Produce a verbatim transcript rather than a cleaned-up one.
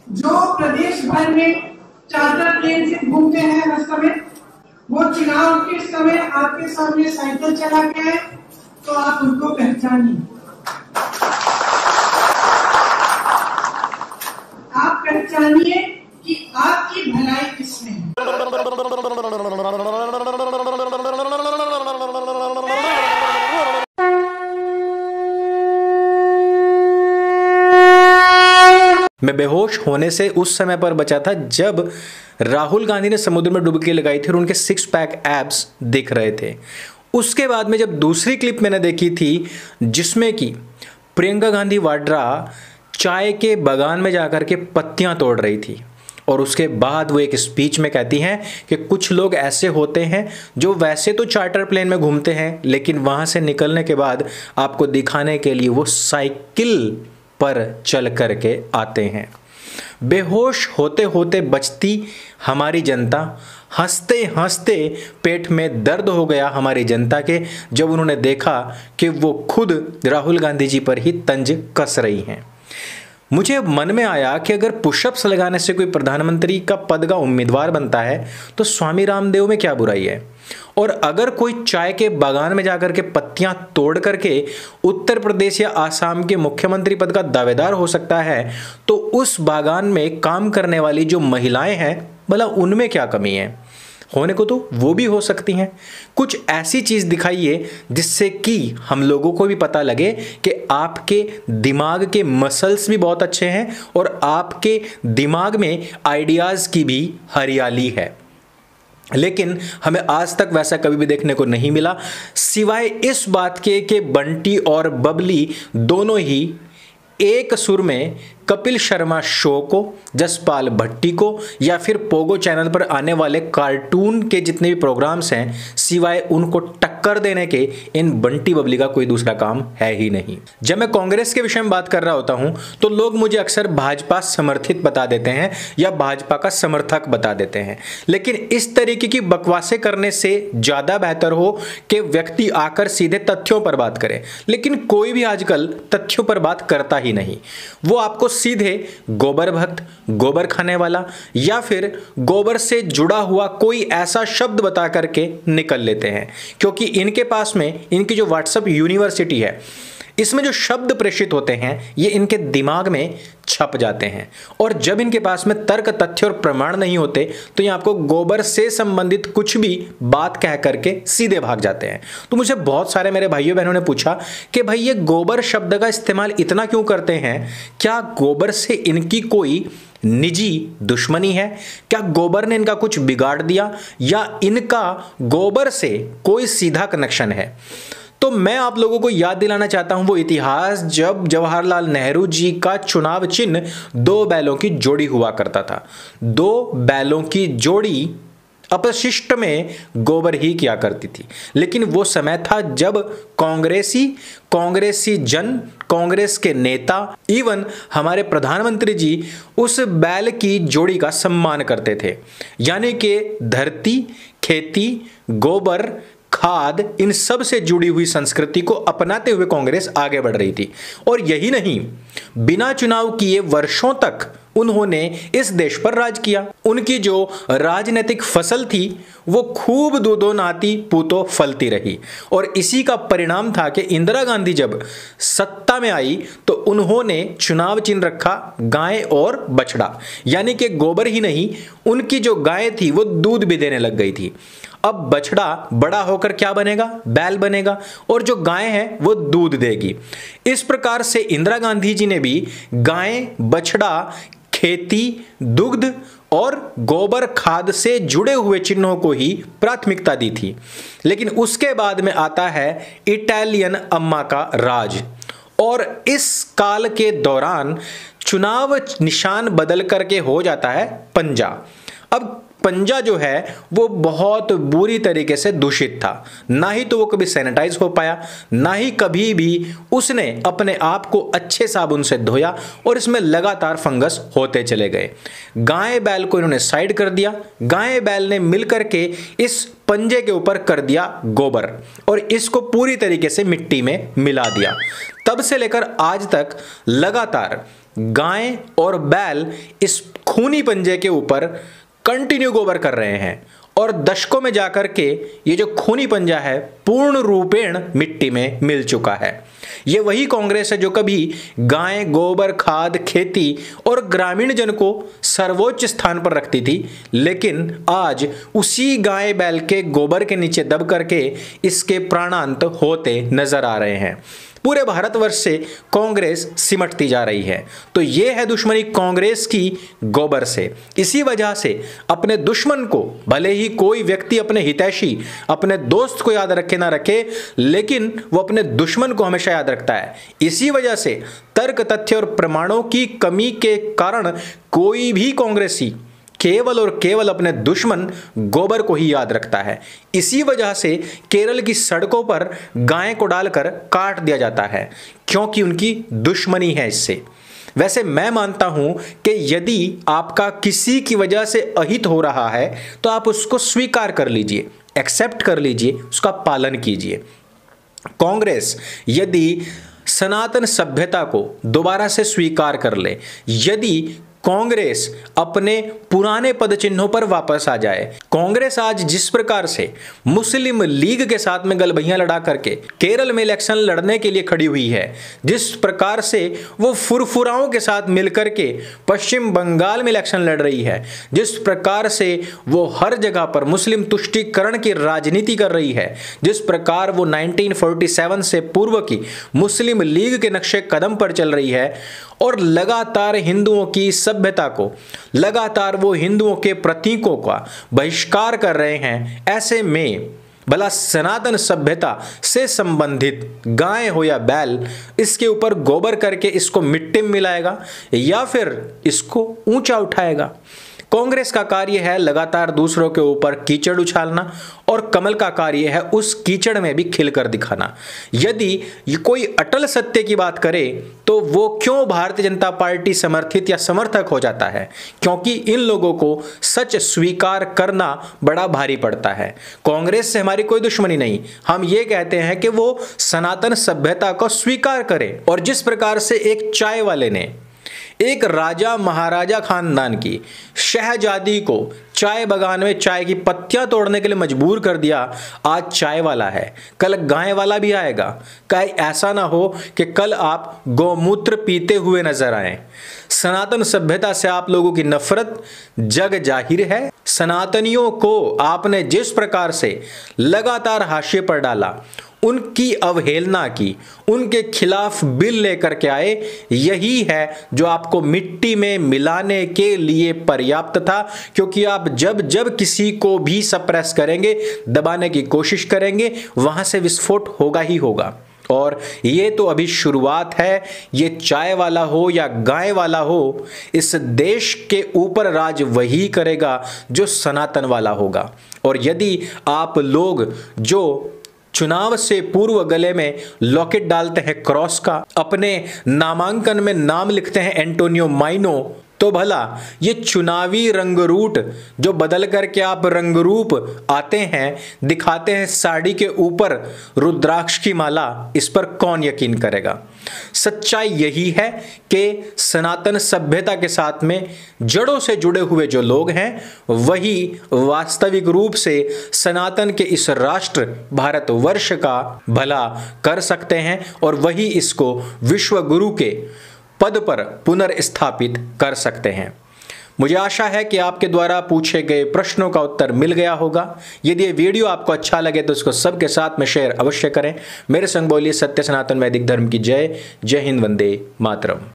जो प्रदेश भर में चार्टर प्लेन से घूमते हैं हर समय, वो चुनाव के समय आपके सामने साइकिल चला के आए तो आप उनको पहचानिए। आप पहचानिए कि आपकी भलाई किसमें है। मैं बेहोश होने से उस समय पर बचा था जब राहुल गांधी ने समुद्र में डुबकी लगाई थी और उनके सिक्स पैक एब्स दिख रहे थे। उसके बाद में जब दूसरी क्लिप मैंने देखी थी जिसमें कि प्रियंका गांधी वाड्रा चाय के बागान में जाकर के पत्तियां तोड़ रही थी और उसके बाद वो एक स्पीच में कहती हैं कि कुछ लोग ऐसे होते हैं जो वैसे तो चार्टर प्लेन में घूमते हैं लेकिन वहां से निकलने के बाद आपको दिखाने के लिए वो साइकिल पर चल करके आते हैं। बेहोश होते होते बचती हमारी जनता, हंसते हंसते पेट में दर्द हो गया हमारी जनता के जब उन्होंने देखा कि वो खुद राहुल गांधी जी पर ही तंज कस रही हैं। मुझे मन में आया कि अगर पुशअप्स लगाने से कोई प्रधानमंत्री का पद का उम्मीदवार बनता है तो स्वामी रामदेव में क्या बुराई है, और अगर कोई चाय के बागान में जाकर के पत्तियां तोड़ करके उत्तर प्रदेश या आसाम के मुख्यमंत्री पद का दावेदार हो सकता है तो उस बागान में काम करने वाली जो महिलाएं हैं भला उनमें क्या कमी है? होने को तो वो भी हो सकती हैं। कुछ ऐसी चीज दिखाइए जिससे कि हम लोगों को भी पता लगे कि आपके दिमाग के मसल्स भी बहुत अच्छे हैं और आपके दिमाग में आइडियाज की भी हरियाली है। लेकिन हमें आज तक वैसा कभी भी देखने को नहीं मिला, सिवाय इस बात के कि बंटी और बबली दोनों ही एक सुर में कपिल शर्मा शो को, जसपाल भट्टी को या फिर पोगो चैनल पर आने वाले कार्टून के जितने भी प्रोग्राम्स हैं, सिवाय उनको टक्कर देने के इन बंटी बबली का कोई दूसरा काम है ही नहीं। जब मैं कांग्रेस के विषय में बात कर रहा होता हूं तो लोग मुझे अक्सर भाजपा समर्थित बता देते हैं या भाजपा का समर्थक बता देते हैं, लेकिन इस तरीके की बकवासें करने से ज्यादा बेहतर हो कि व्यक्ति आकर सीधे तथ्यों पर बात करे। लेकिन कोई भी आजकल तथ्यों पर बात करता ही नहीं। वो आपको सीधे गोबर भक्त, गोबर खाने वाला या फिर गोबर से जुड़ा हुआ कोई ऐसा शब्द बता करके निकल लेते हैं, क्योंकि इनके पास में इनकी जो व्हाट्सएप यूनिवर्सिटी है इसमें जो शब्द प्रेषित होते हैं ये इनके दिमाग में छप जाते हैं, और जब इनके पास में तर्क, तथ्य और प्रमाण नहीं होते तो ये आपको गोबर से संबंधित कुछ भी बात कह करके सीधे भाग जाते हैं। तो मुझे बहुत सारे मेरे भाइयों बहनों ने पूछा कि भाई ये गोबर शब्द का इस्तेमाल इतना क्यों करते हैं? क्या गोबर से इनकी कोई निजी दुश्मनी है? क्या गोबर ने इनका कुछ बिगाड़ दिया या इनका गोबर से कोई सीधा कनेक्शन है? तो मैं आप लोगों को याद दिलाना चाहता हूं वो इतिहास जब जवाहरलाल नेहरू जी का चुनाव चिन्ह दो बैलों की जोड़ी हुआ करता था। दो बैलों की जोड़ी अपशिष्ट में गोबर ही किया करती थी, लेकिन वो समय था जब कांग्रेसी कांग्रेसी जन, कांग्रेस के नेता, इवन हमारे प्रधानमंत्री जी उस बैल की जोड़ी का सम्मान करते थे। यानी कि धरती, खेती, गोबर, खाद, इन सब से जुड़ी हुई संस्कृति को अपनाते हुए कांग्रेस आगे बढ़ रही थी। और यही नहीं, बिना चुनाव किए वर्षों तक उन्होंने इस देश पर राज किया। उनकी जो राजनीतिक फसल थी वो खूब दूधो नाती पूतो फलती रही, और इसी का परिणाम था कि इंदिरा गांधी जब सत्ता में आई तो उन्होंने चुनाव चिन्ह रखा गाय और बछड़ा, यानी कि गोबर ही नहीं, उनकी जो गाय थी वो दूध भी देने लग गई थी। अब बछड़ा बड़ा होकर क्या बनेगा? बैल बनेगा, और जो गाय है वो दूध देगी। इस प्रकार से इंदिरा गांधी जी ने भी गाय, बछड़ा, खेती, दुग्ध और गोबर खाद से जुड़े हुए चिन्हों को ही प्राथमिकता दी थी। लेकिन उसके बाद में आता है इटालियन अम्मा का राज, और इस काल के दौरान चुनाव निशान बदल करके हो जाता है पंजा। अब पंजा जो है वो बहुत बुरी तरीके से दूषित था, ना ही तो वो कभी सैनिटाइज हो पाया, ना ही कभी भी उसने अपने आप को अच्छे साबुन से धोया, और इसमें लगातार फंगस होते चले गए। गाय बैल को इन्होंने साइड कर दिया, गाय बैल ने मिलकर के इस पंजे के ऊपर कर दिया गोबर और इसको पूरी तरीके से मिट्टी में मिला दिया। तब से लेकर आज तक लगातार गाय और बैल इस खूनी पंजे के ऊपर कंटिन्यू गोबर कर रहे हैं और दशकों में जाकर के ये जो खूनी पंजा है पूर्ण रूपेण मिट्टी में मिल चुका है। ये वही कांग्रेस है जो कभी गाय, गोबर, खाद, खेती और ग्रामीण जन को सर्वोच्च स्थान पर रखती थी, लेकिन आज उसी गाय बैल के गोबर के नीचे दब करके इसके प्राणांत होते नजर आ रहे हैं। पूरे भारतवर्ष से कांग्रेस सिमटती जा रही है। तो यह है दुश्मनी कांग्रेस की गोबर से। इसी वजह से अपने दुश्मन को, भले ही कोई व्यक्ति अपने हितैषी, अपने दोस्त को याद रखे ना रखे, लेकिन वो अपने दुश्मन को हमेशा याद रखता है। इसी वजह से तर्क, तथ्य और प्रमाणों की कमी के कारण कोई भी कांग्रेसी केवल और केवल अपने दुश्मन गोबर को ही याद रखता है। इसी वजह से केरल की सड़कों पर गाय को डालकर काट दिया जाता है, क्योंकि उनकी दुश्मनी है इससे। वैसे मैं मानता हूं कि यदि आपका किसी की वजह से अहित हो रहा है तो आप उसको स्वीकार कर लीजिए, एक्सेप्ट कर लीजिए, उसका पालन कीजिए। कांग्रेस यदि सनातन सभ्यता को दोबारा से स्वीकार कर ले, यदि कांग्रेस अपने पुराने पद चिन्हों पर वापस आ जाए, कांग्रेस आज जिस प्रकार से मुस्लिम लीग के साथ में गलभैया लड़ा करके केरल में इलेक्शन लड़ने के लिए खड़ी हुई है, जिस प्रकार से वो फुरफुराओं के साथ मिलकर के पश्चिम बंगाल में इलेक्शन लड़ रही है, जिस प्रकार से वो हर जगह पर मुस्लिम तुष्टीकरण की राजनीति कर रही है, जिस प्रकार वो नाइनटीन फोर्टी सेवन से पूर्व की मुस्लिम लीग के नक्शे कदम पर चल रही है और लगातार हिंदुओं की सभ्यता को, लगातार वो हिंदुओं के प्रतीकों का बहिष्कार कर रहे हैं, ऐसे में भला सनातन सभ्यता से संबंधित गाय हो या बैल, इसके ऊपर गोबर करके इसको मिट्टी में मिलाएगा या फिर इसको ऊंचा उठाएगा? कांग्रेस का कार्य है लगातार दूसरों के ऊपर कीचड़ उछालना और कमल का कार्य है उस कीचड़ में भी खिलकर दिखाना। यदि ये कोई अटल सत्य की बात करे तो वो क्यों भारतीय जनता पार्टी समर्थित या समर्थक हो जाता है? क्योंकि इन लोगों को सच स्वीकार करना बड़ा भारी पड़ता है। कांग्रेस से हमारी कोई दुश्मनी नहीं, हम ये कहते हैं कि वो सनातन सभ्यता को स्वीकार करे। और जिस प्रकार से एक चाय वाले ने एक राजा महाराजा खानदान की शहजादी को चाय बागान में चाय की पत्तियां तोड़ने के लिए मजबूर कर दिया, आज चाय वाला है, कल गाय वाला भी आएगा। कहीं ऐसा ना हो कि कल आप गौमूत्र पीते हुए नजर आए। सनातन सभ्यता से आप लोगों की नफरत जग जाहिर है। सनातनियों को आपने जिस प्रकार से लगातार हाशिए पर डाला, उनकी अवहेलना की, उनके खिलाफ बिल लेकर के आए, यही है जो आपको मिट्टी में मिलाने के लिए पर्याप्त था। क्योंकि आप जब जब किसी को भी सप्रेस करेंगे, दबाने की कोशिश करेंगे, वहां से विस्फोट होगा ही होगा। और ये तो अभी शुरुआत है। ये चाय वाला हो या गाय वाला हो, इस देश के ऊपर राज वही करेगा जो सनातन वाला होगा। और यदि आप लोग जो चुनाव से पूर्व गले में लॉकेट डालते हैं क्रॉस का, अपने नामांकन में नाम लिखते हैं एंटोनियो माइनो, तो भला ये चुनावी रंगरूट जो बदल करके आप रंगरूप आते हैं, दिखाते हैं साड़ी के ऊपर रुद्राक्ष की माला, इस पर कौन यकीन करेगा? सच्चाई यही है कि सनातन सभ्यता के साथ में जड़ों से जुड़े हुए जो लोग हैं, वही वास्तविक रूप से सनातन के इस राष्ट्र भारतवर्ष का भला कर सकते हैं और वही इसको विश्व गुरु के पद पर पुनर्स्थापित कर सकते हैं। मुझे आशा है कि आपके द्वारा पूछे गए प्रश्नों का उत्तर मिल गया होगा। यदि ये वीडियो आपको अच्छा लगे तो इसको सबके साथ में शेयर अवश्य करें। मेरे संग बोलिए सत्य सनातन वैदिक धर्म की जय। जय हिंद, वंदे मातरम।